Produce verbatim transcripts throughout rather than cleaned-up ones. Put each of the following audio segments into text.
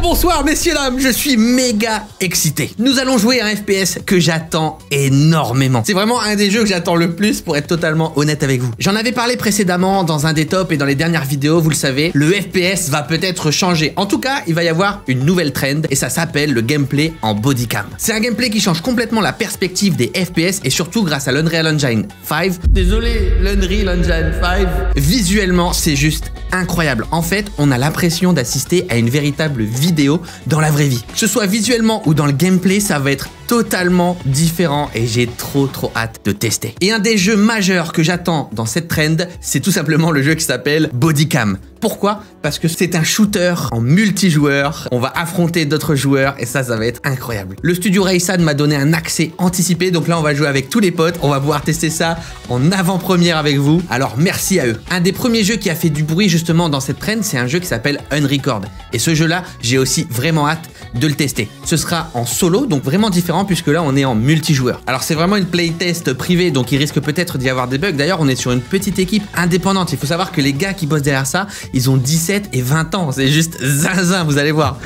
Bonsoir messieurs dames, je suis méga excité. Nous allons jouer à un F P S que j'attends énormément. C'est vraiment un des jeux que j'attends le plus pour être totalement honnête avec vous. J'en avais parlé précédemment dans un des tops et dans les dernières vidéos, vous le savez, le F P S va peut-être changer. En tout cas, il va y avoir une nouvelle trend et ça s'appelle le gameplay en bodycam. C'est un gameplay qui change complètement la perspective des F P S et surtout grâce à l'Unreal Engine cinq. Désolé, l'Unreal Engine cinq. Visuellement, c'est juste incroyable. En fait, on a l'impression d'assister à une véritable vidéo dans la vraie vie. Que ce soit visuellement ou dans le gameplay, ça va être totalement différent et j'ai trop trop hâte de tester. Et un des jeux majeurs que j'attends dans cette trend, c'est tout simplement le jeu qui s'appelle Bodycam. Pourquoi? Parce que c'est un shooter en multijoueur. On va affronter d'autres joueurs et ça, ça va être incroyable. Le studio Raysan m'a donné un accès anticipé, donc là, on va jouer avec tous les potes. On va pouvoir tester ça en avant-première avec vous. Alors, merci à eux. Un des premiers jeux qui a fait du bruit justement dans cette trend, c'est un jeu qui s'appelle Unrecord. Et ce jeu-là, j'ai aussi vraiment hâte de le tester. Ce sera en solo, donc vraiment différent puisque là, on est en multijoueur. Alors, c'est vraiment une playtest privée, donc il risque peut-être d'y avoir des bugs. D'ailleurs, on est sur une petite équipe indépendante. Il faut savoir que les gars qui bossent derrière ça, ils ont dix-sept et vingt ans. C'est juste zinzin, vous allez voir.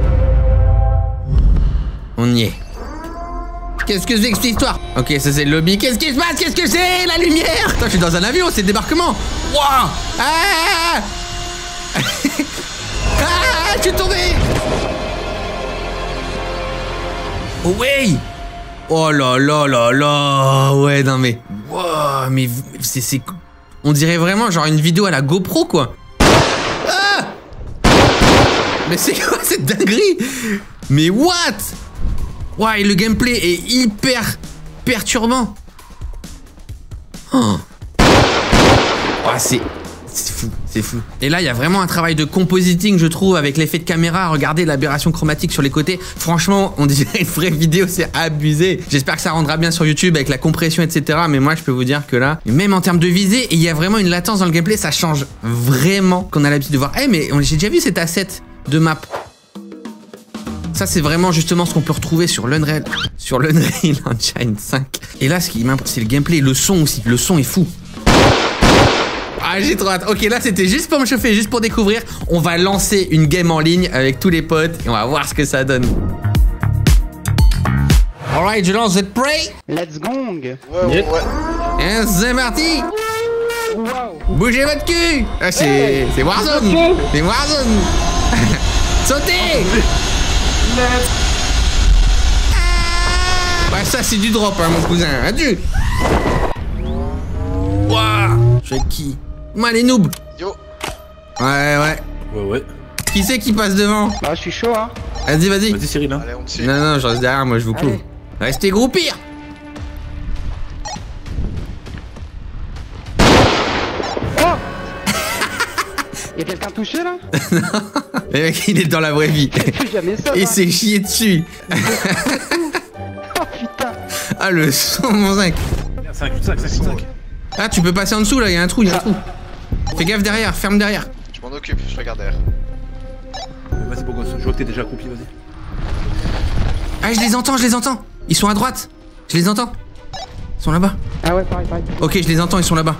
On y est. Qu'est-ce que c'est que cette histoire? Ok, ça c'est le lobby. Qu'est-ce qui se passe? Qu'est-ce que c'est? La lumière? Attends, je suis dans un avion, c'est le débarquement. Waouh! Ah! Ah! Je suis tombé! Oh ouais! Oh là là là là! Ouais, non mais... Wow, mais c'est... On dirait vraiment genre une vidéo à la GoPro, quoi. Ah! Mais c'est quoi cette dinguerie? Mais what? Ouais, le gameplay est hyper perturbant. Oh. Ouais, c'est... C'est fou, c'est fou. Et là, il y a vraiment un travail de compositing, je trouve, avec l'effet de caméra. Regardez l'aberration chromatique sur les côtés. Franchement, on dirait une vraie vidéo, c'est abusé. J'espère que ça rendra bien sur YouTube avec la compression, et cetera. Mais moi, je peux vous dire que là, même en termes de visée, il y a vraiment une latence dans le gameplay. Ça change vraiment qu'on a l'habitude de voir. Eh, hey, mais j'ai déjà vu cet asset de map. Ça, c'est vraiment justement ce qu'on peut retrouver sur l'Unreal, sur l'Unreal Engine cinq. Et là, ce qui m'importe, c'est le gameplay, le son aussi. Le son est fou. Ah, j'ai trop hâte. Ok, là, c'était juste pour me chauffer, juste pour découvrir. On va lancer une game en ligne avec tous les potes et on va voir ce que ça donne. Alright, je lance, vous êtes prêts? Let's gong. Ouais, ouais, ouais. Et c'est parti. Wow. Bougez votre cul. Ah, c'est hey. C'est Warzone. Okay. C'est Warzone. Sautez. Ah. Ouais, ça, c'est du drop, hein, mon cousin. Adieu. Waouh. Je fais qui? Moi, les noobs. Yo. Ouais, ouais. Ouais, ouais. Qui c'est qui passe devant? Bah, je suis chaud, hein. Vas-y, vas-y. Vas-y, Cyril, hein. Allez, on tire. Non, non, je reste derrière, moi, je vous couvre. Restez groupir. Oh. Y'a quelqu'un touché, là? Non. Le mec, il est dans la vraie vie. Jamais ça. Il s'est chié dessus. Oh, putain. Ah, le son, mon zinc. cinq, cinq, cinq, cinq. Ah, tu peux passer en dessous, là, il y a un trou, il y a un trou. Fais gaffe derrière, ferme derrière. Je m'en occupe, je regarde derrière. Vas-y, beau gosse, je vois que t'es déjà accroupi, vas-y. Ah, je les entends, je les entends. Ils sont à droite. Je les entends. Ils sont là-bas. Ah ouais, pareil, pareil. Ok, je les entends, ils sont là-bas.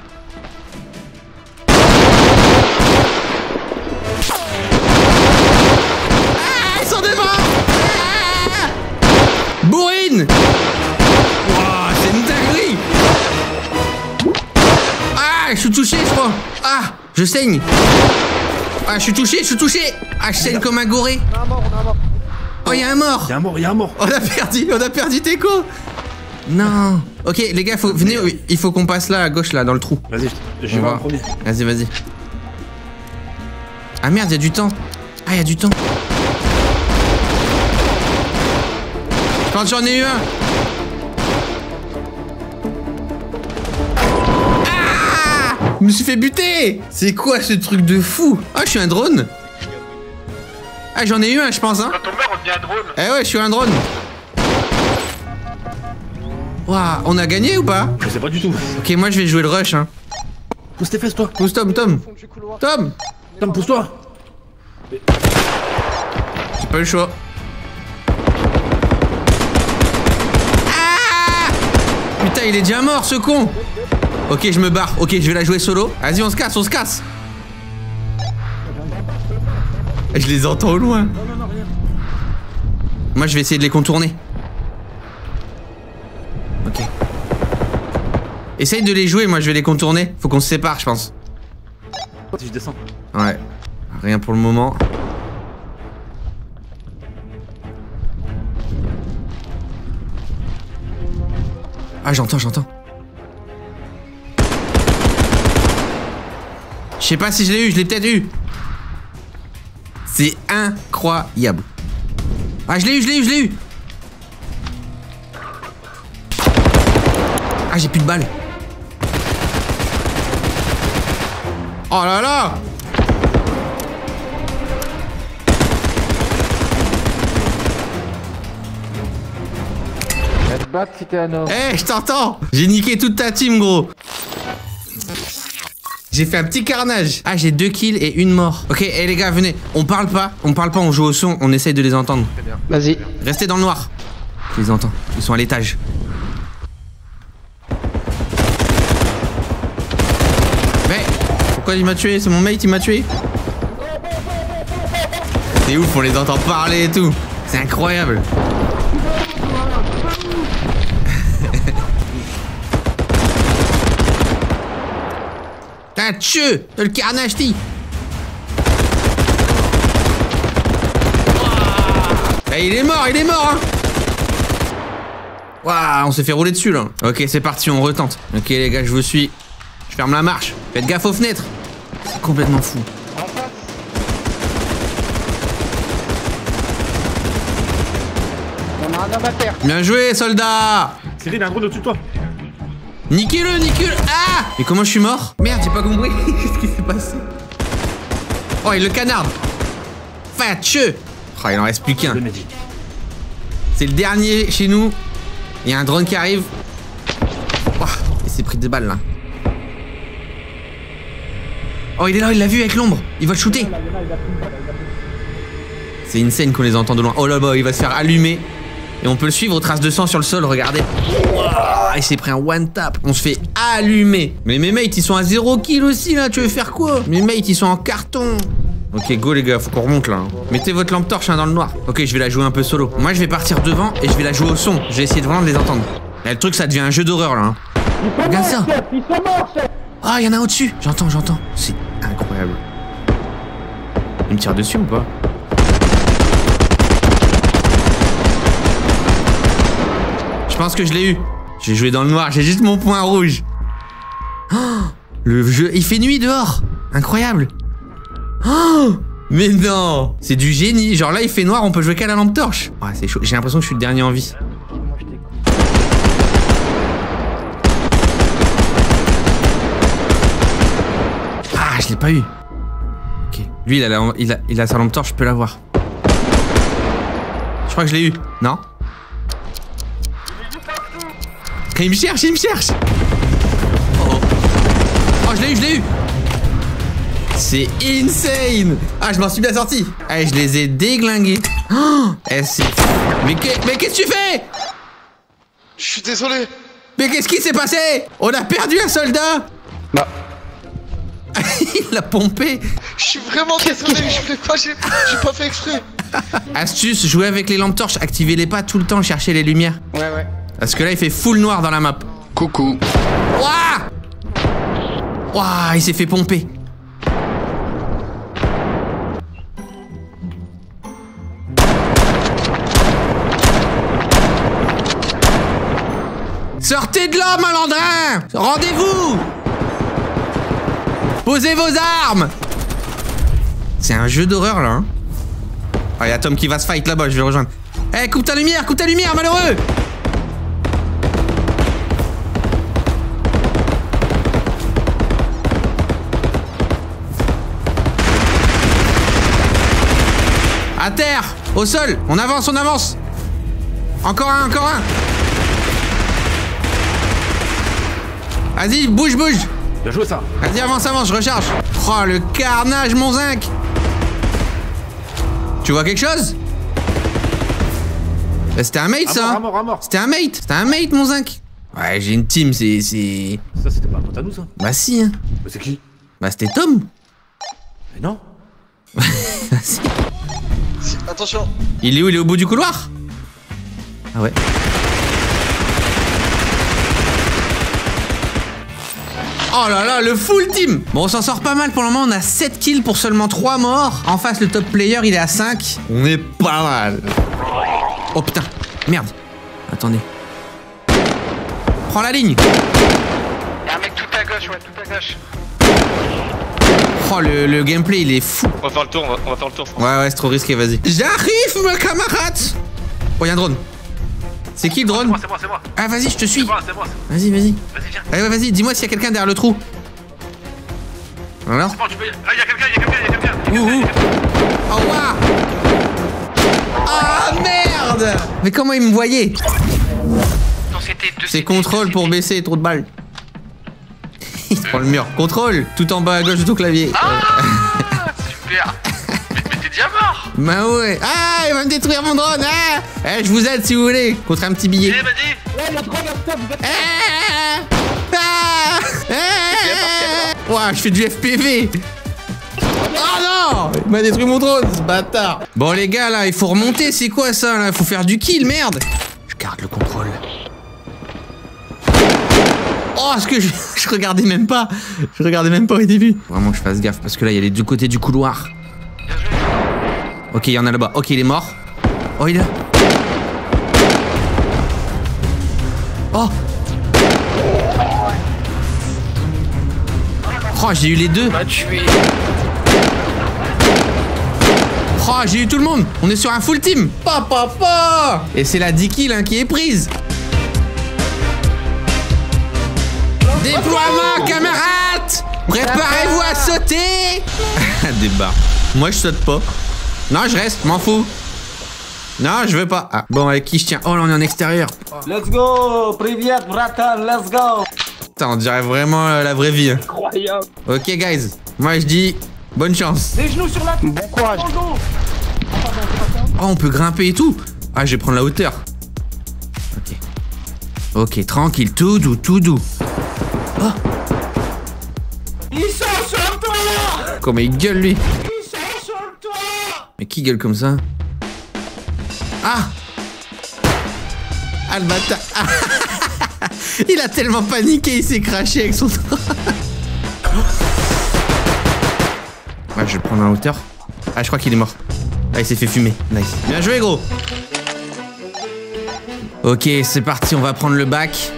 Ah, ils sont devant. Ah, bourrine. Wow, c'est une dinguerie. Ah, je suis touché, je crois. Ah, je saigne. Ah, je suis touché, je suis touché. Ah, je saigne comme un goré. On a un mort, on a un mort. Oh, il y a un mort. Y'a un mort, y'a un mort. On a perdu, on a perdu Teco. Non. Ok, les gars, faut, venez, il faut qu'on passe là, à gauche, là, dans le trou. Vas-y, j'y vais en premier. Vas-y, vas-y. Ah merde, il y a du temps. Ah, il y a du temps. Je pense que j'en ai eu un. Ah, je me suis fait buter. C'est quoi ce truc de fou? Ah, je suis un drone. Ah, j'en ai eu un, je pense, hein. Quand on meurt, on devient un drone. Eh ouais, je suis un drone. Waouh, on a gagné ou pas? Je sais pas du tout. Ok, moi je vais jouer le rush, hein. Pousse tes fesses, toi. Pousse Tom, Tom. Tom. Tom, pousse-toi. J'ai pas le choix. Ah! Putain, il est déjà mort, ce con. Ok, je me barre. Ok, je vais la jouer solo. Vas-y, on se casse, on se casse. Je les entends au loin. Non, non, non, rien. Moi, je vais essayer de les contourner. Ok. Essaye de les jouer, moi je vais les contourner. Faut qu'on se sépare, je pense. Si je descends. Ouais. Rien pour le moment. Ah, j'entends, j'entends. Je sais pas si je l'ai eu, je l'ai peut-être eu. C'est incroyable. Ah, je l'ai eu, je l'ai eu, je l'ai eu. Ah, j'ai plus de balles. Oh là là! Va te battre si t'es un homme. Eh, hey, je t'entends! J'ai niqué toute ta team, gros. J'ai fait un petit carnage. Ah, j'ai deux kills et une mort. Ok, eh hey, les gars, venez. On parle pas, on parle pas, on joue au son, on essaye de les entendre. Vas-y. Restez dans le noir. Je les entends. Ils sont à l'étage. Mais pourquoi il m'a tué? C'est mon mate, il m'a tué. C'est ouf, on les entend parler et tout. C'est incroyable. T'as tué le carnage, ti. Eh, il est mort, il est mort, hein. Waouh, on s'est fait rouler dessus là. Ok, c'est parti, on retente. Ok les gars, je vous suis. Je ferme la marche. Faites gaffe aux fenêtres. C'est complètement fou. On a un homme à terre. Bien joué, soldat. Cyril, il y a un drone au-dessus de toi. Niquez-le, niquez-le. Ah. Mais comment je suis mort? Merde, j'ai pas compris. Qu'est-ce qui s'est passé? Oh, il le canarde. Fatcheux. Oh, il en reste plus qu'un. C'est le dernier chez nous. Il y a un drone qui arrive. Oh, il s'est pris des balles là. Oh, il est là, il l'a vu avec l'ombre. Il va le shooter. C'est insane qu'on les entend de loin. Oh là bas, il va se faire allumer. Et on peut le suivre aux traces de sang sur le sol, regardez. Wow, il s'est pris un one tap. On se fait allumer. Mais mes mates, ils sont à zéro kill aussi là. Tu veux faire quoi? Mes mates, ils sont en carton. Ok, go les gars, faut qu'on remonte là. Hein. Mettez votre lampe torche hein, dans le noir. Ok, je vais la jouer un peu solo. Moi, je vais partir devant et je vais la jouer au son. Je vais essayer de vraiment de les entendre. Et le truc, ça devient un jeu d'horreur là. Hein. Regarde ça. Ah, il y en a un au-dessus. J'entends, j'entends. C'est incroyable. Il me tire dessus ou pas? Je pense que je l'ai eu. J'ai joué dans le noir, j'ai juste mon point rouge. Oh, le jeu, il fait nuit dehors. Incroyable. Oh, mais non, c'est du génie. Genre là, il fait noir, on peut jouer qu'à la lampe torche. Ouais, c'est chaud. J'ai l'impression que je suis le dernier en vie. Ah, je l'ai pas eu. Ok. Lui, il a, la, il, a, il a sa lampe torche, je peux l'avoir. Je crois que je l'ai eu. Non? Il me cherche, il me cherche. Oh, oh je l'ai eu, je l'ai eu. C'est insane. Ah, je m'en suis bien sorti. Allez, je les ai déglingués. Oh, eh, c'est... Mais qu'est-ce que tu fais? Je suis désolé. Mais qu'est-ce qui s'est passé? On a perdu un soldat. Bah. Il l'a pompé. Je suis vraiment désolé, je fais pas, j'ai pas fait exprès. Astuce, jouez avec les lampes torches, activez-les pas tout le temps, cherchez les lumières. Ouais, ouais. Parce que là, il fait full noir dans la map. Coucou. Ouah. Ouah, il s'est fait pomper. Sortez de là, malandrin. Rendez-vous. Posez vos armes. C'est un jeu d'horreur, là. Hein. Ah, il y a Tom qui va se fight là-bas, je vais le rejoindre. Eh, hey, coupe ta lumière, coupe ta lumière, malheureux. À terre, au sol, on avance, on avance. Encore un, encore un. Vas-y, bouge, bouge. Bien joué ça. Vas-y, avance, avance, je recharge. Oh, le carnage, mon zinc. Tu vois quelque chose? Bah, c'était un mate, ça. À mort, à mort. C'était un mate, c'était un mate, mon zinc. Ouais, j'ai une team, c'est... Ça, c'était pas un pote à nous, ça. Bah si, hein. Mais c'est qui? Bah c'était Tom. Mais non. Bah si. Attention. Il est où? Il est au bout du couloir? Ah ouais. Oh là là, le full team. Bon, on s'en sort pas mal pour le moment. On a sept kills pour seulement trois morts. En face, le top player, il est à cinq. On est pas mal. Oh putain, merde. Attendez. Prends la ligne. Y'a un mec tout à gauche, ouais, tout à gauche. Oh, le, le gameplay, il est fou. On va faire le tour, on va, on va faire le tour. Ouais, ouais, c'est trop risqué, vas-y. J'arrive, mes camarades. Oh, y'a un drone. C'est qui le drone? C'est moi, c'est moi, c'est moi. Ah, vas-y, je te suis. C'est moi, c'est moi. Vas-y, vas-y. Vas-y, viens. Allez, ouais, vas-y, dis-moi s'il y a quelqu'un derrière le trou. Voilà. C'est bon, tu peux y... Ah, y'a quelqu'un, y'a quelqu'un, y'a quelqu'un. Ouh, ouh. Oh, waouh. Ah, merde. Mais comment il me voyait? C'est contrôle pour baisser, trop de balles. Il se prend le mur. Contrôle, tout en bas à gauche de ton clavier. Ah super. Mais, mais t'es déjà mort. Bah ouais. Ah, il va me détruire mon drone. Ah, eh, je vous aide si vous voulez. Contre un petit billet. Eh, vas-y. Ah, ah, ah. Ouah, je fais du F P V. Oh non, il m'a détruit mon drone, ce bâtard. Bon les gars, là, il faut remonter. C'est quoi ça, là? Faut faire du kill, merde. Je garde le contrôle. Oh, ce que je, je regardais même pas. Je regardais même pas au début. Vraiment que je fasse gaffe parce que là, il y a les deux côtés du couloir. Ok, il y en a là-bas. Ok, il est mort. Oh, il est là. Oh. Oh, j'ai eu les deux. Oh, j'ai eu tout le monde. On est sur un full team. Pa, pa, pa. Et c'est la dix kills hein, qui est prise. Déploiement, camarades! Préparez-vous à sauter! Des barres. Moi, je saute pas. Non, je reste, m'en fous. Non, je veux pas. Ah. Bon, avec qui je tiens? Oh, là, on est en extérieur. Let's go! Privyet, bratan, let's go! Putain, on dirait vraiment euh, la vraie vie. Incroyable! Ok, guys. Moi, je dis bonne chance. Les genoux sur la tête! Bon courage. Oh, on peut grimper et tout. Ah, je vais prendre la hauteur. Ok. Ok, tranquille. Tout doux, tout doux. Oh. Ils sont sur toi! Comment il gueule lui? Ils sont sur toi! Mais qui gueule comme ça? Ah! Ah le bâtard! Ah. Il a tellement paniqué, il s'est craché avec son train. Ouais, je vais prendre en hauteur. Ah, je crois qu'il est mort. Ah, il s'est fait fumer. Nice. Bien joué, gros! Ok, c'est parti, on va prendre le bac.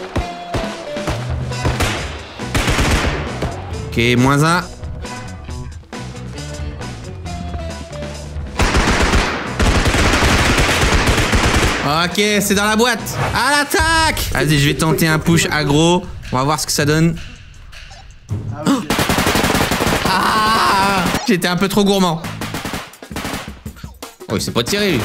Ok, moins un. Ok, c'est dans la boîte. À l'attaque! Vas-y, je vais tenter un push aggro. On va voir ce que ça donne. Oh ah! J'étais un peu trop gourmand. Oh, il s'est pas tiré, lui.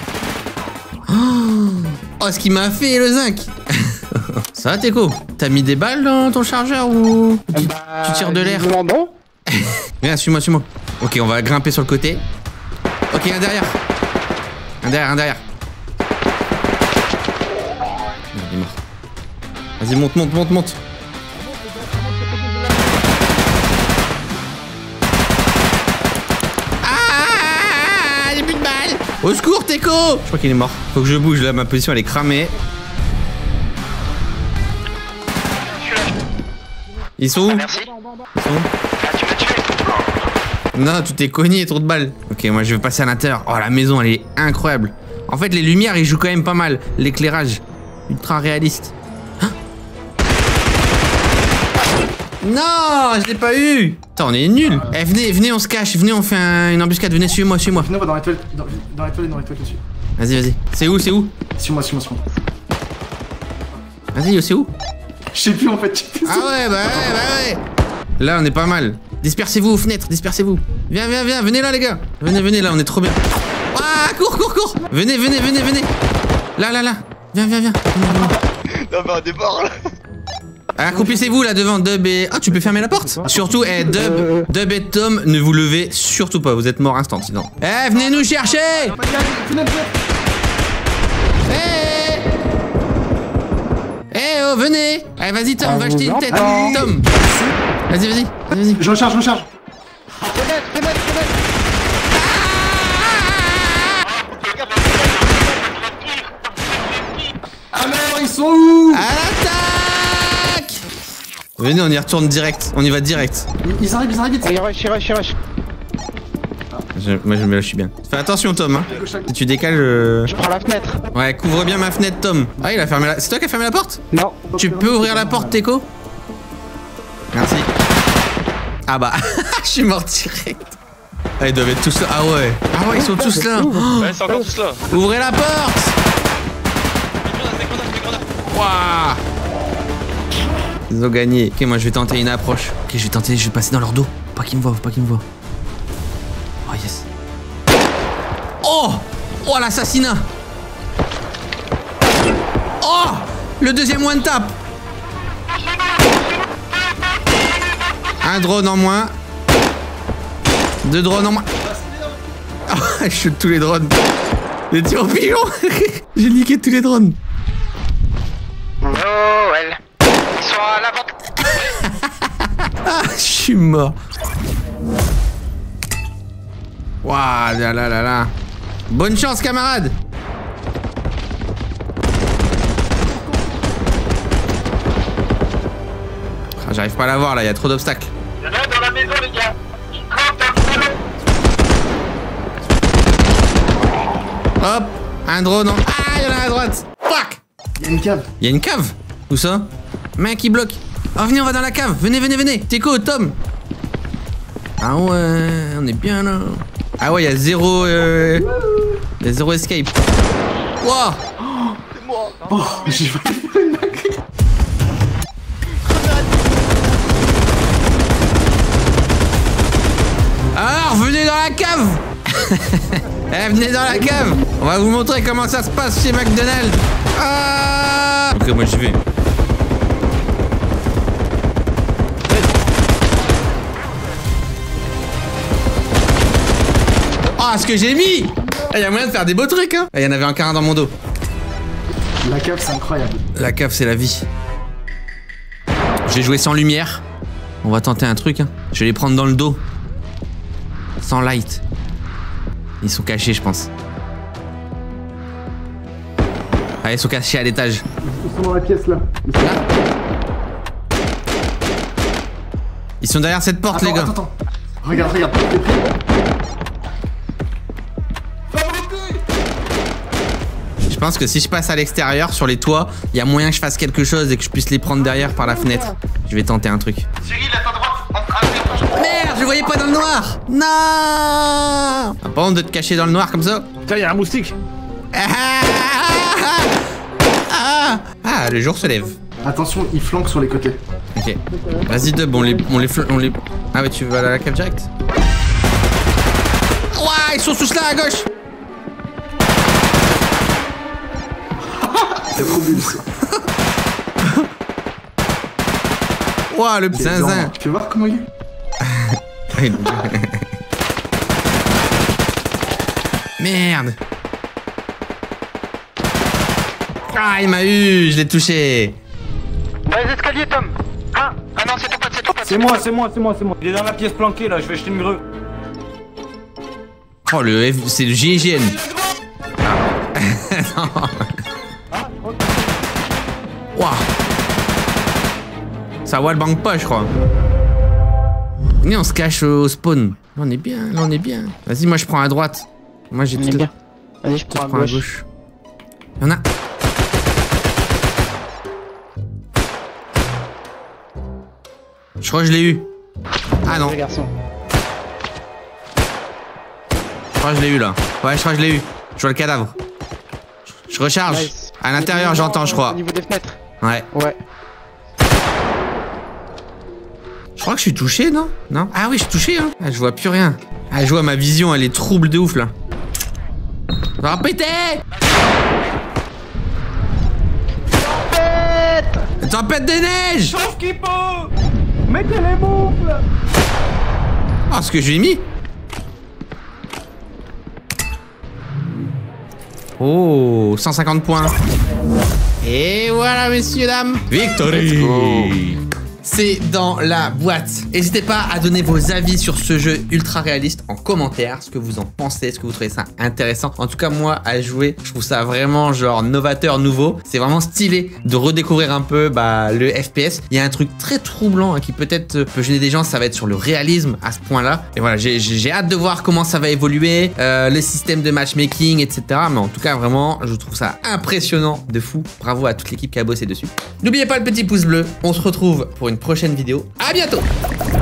Oh, ce qu'il m'a fait, le zinc. Ça va, Teco? T'as mis des balles dans ton chargeur ou tu, bah, tu tires de l'air? Non. Viens, suis-moi, suis-moi. Ok, on va grimper sur le côté. Ok, un derrière. Un derrière, un derrière. Il est mort. Vas-y, monte, monte, monte, monte. Ah, j'ai plus de balles. Au secours, Teco! Je crois qu'il est mort. Faut que je bouge, là, ma position, elle est cramée. Ils sont où? Merci. Ils sont où? Ah, tu m'as tué. Non, tu t'es cogné, trop de balles. Ok, moi je vais passer à l'intérieur. Oh, la maison, elle est incroyable. En fait, les lumières, ils jouent quand même pas mal. L'éclairage, ultra réaliste. Hein? Non, je l'ai pas eu. Attends, on est nuls. Eh, venez, venez, on se cache. Venez, on fait un- une embuscade. Venez, suivez-moi, suivez-moi. Venez, on va dans les toilettes, dans, dans les toilettes, dans les toilettes dessus. Vas-y, vas-y. C'est où, c'est où? Suis-moi, suis-moi, suis-moi. Vas-y, c'est où? Je sais plus en fait. Ah ouais, bah ouais, bah ouais. Là, on est pas mal. Dispersez-vous aux fenêtres, dispersez-vous. Viens, viens, viens, venez là, les gars. Venez, venez, là, on est trop bien. Ah, cours, cours, cours. Venez, venez, venez, venez. Là, là, là. Viens, viens, viens. Non, mais on est mort là. Accroupissez-vous là devant Dub et... Ah, tu peux fermer la porte? Surtout, eh, Dub, Dub et Tom, ne vous levez surtout pas. Vous êtes morts instant, sinon. Eh, venez nous chercher. Eh Eh oh, venez. Allez, vas-y, Tom, va acheter une tête. Tom. Vas-y, vas-y, vas-y, vas-y. Je recharge, je recharge. ils sont où? À l'attaque! Venez, on y retourne direct. On y va direct. Ils, ils arrivent, ils arrivent vite. Il rush, il rush, il rush. Je, moi, je me lâche bien. Fais attention, Tom. Hein. Si tu décales, je... Je prends la fenêtre. Ouais, couvre bien ma fenêtre, Tom. Ah, il a fermé la... C'est toi qui as fermé la porte? Non. Tu peux ouvrir la porte, Teco? Merci. Ah bah, je suis mort direct. Ah, ils doivent être tous là. Ah ouais. Ah ouais, ils sont tous là. Oh, Ouais, c'est encore tous là. ouvrez la porte. Waouh. Ils ont gagné. Ok, moi je vais tenter une approche. Ok, je vais tenter, je vais passer dans leur dos. Pas qu'ils me voient, faut pas qu'ils me voient. Oh yes. Oh. Oh l'assassinat. Oh. Le deuxième one tap. Un drone en moins. Deux drones en moins. Oh, je shoot tous les drones. Les tirs au pigeon. J'ai niqué tous les drones. Noël. Ils sont à l'avant. Ah, je suis mort. Waouh, là là là là. Bonne chance, camarade. Ah, j'arrive pas à la voir là, il y a trop d'obstacles. Il y en a dans la maison, les gars. Hop, un drone en... Ah, il y en a à droite. Fuck. Il y a une cave. Il y a une cave. Où ça? Main qui bloque. Oh, venez, on va dans la cave. Venez, venez, venez. Teco, Tom. Ah ouais, on est bien là. Ah ouais, il y a zéro... Euh... Il y a zéro escape. Wow. Oh, j'ai failli faire une dinguerie. Alors, venez dans la cave. Eh, venez dans la cave. On va vous montrer comment ça se passe chez McDonald's. Ah. Ok, moi j'y vais. Ah, ce que j'ai mis. Il y a moyen de faire des beaux trucs, hein. Il y en avait encore un dans mon dos. La cave, c'est incroyable. La cave, c'est la vie. J'ai joué sans lumière. On va tenter un truc, hein. Je vais les prendre dans le dos. Sans light. Ils sont cachés, je pense. Ah, ils sont cachés à l'étage. Ils sont dans la pièce là. Ils sont, Là. Ils sont derrière cette porte, attends, les gars. attends, attends. Regarde, regarde. T'es pris. Je pense que si je passe à l'extérieur, sur les toits, il y a moyen que je fasse quelque chose et que je puisse les prendre derrière par la fenêtre. Je vais tenter un truc. Cyril, à ta droite. En train de... Merde, je voyais pas dans le noir. Non. T'as pas honte de te cacher dans le noir comme ça? Tiens, y'a un moustique. Ah, ah, ah, ah, le jour se lève. Attention, ils flanquent sur les côtés. Ok. Vas-y, Dub, on les, on les, on les... Ah ouais, tu vas à la cave direct? Ouah, ils sont tous là à gauche. C'est trop nul ça. Ouah, le zinzin. Tu veux voir comment il est? Merde. Ah, il m'a eu, je l'ai touché. Dans les escaliers, Tom. Ah, ah non, c'est ton pote, c'est ton pote. C'est moi, c'est moi, c'est moi, c'est moi. Il est dans la pièce planquée là, je vais jeter une grue. Oh, le F... c'est le G I G N. Ah. Non. Ouah. Ça wallbang pas, je crois. Venez, on se cache au spawn. Là, on est bien, là, on est bien. Vas-y, moi, je prends à droite. Moi, j'ai On est tout... bien. Vas-y, je Je prends à prends à gauche. gauche. Y'en a. Je crois que je l'ai eu. Ah non. Les garçons. Je crois que je l'ai eu là. Ouais, je crois que je l'ai eu. Je vois le cadavre. Je recharge. Nice. À l'intérieur, j'entends, je crois. Au niveau des fenêtres. Ouais. Ouais. Je crois que je suis touché, non? Non? Ah oui, je suis touché, hein. Ah, je vois plus rien. Ah, je vois ma vision, elle est trouble de ouf là. Ça va péter! Tempête! Tempête des neiges! Sauf qu'il peut. Mettez les boucles. Oh, ce que je lui ai mis! Oh, cent cinquante points. Et voilà, messieurs, dames. Victory! c'est dans la boîte. N'hésitez pas à donner vos avis sur ce jeu ultra réaliste en commentaire, ce que vous en pensez, ce que vous trouvez ça intéressant. En tout cas, moi, à jouer, je trouve ça vraiment genre novateur, nouveau. C'est vraiment stylé de redécouvrir un peu bah, le F P S. Il y a un truc très troublant hein, qui peut-être peut gêner des gens, ça va être sur le réalisme à ce point-là. Et voilà, j'ai hâte de voir comment ça va évoluer, euh, le système de matchmaking, et cetera. Mais en tout cas, vraiment, je trouve ça impressionnant de fou. Bravo à toute l'équipe qui a bossé dessus. N'oubliez pas le petit pouce bleu. On se retrouve pour une prochaine vidéo. À bientôt!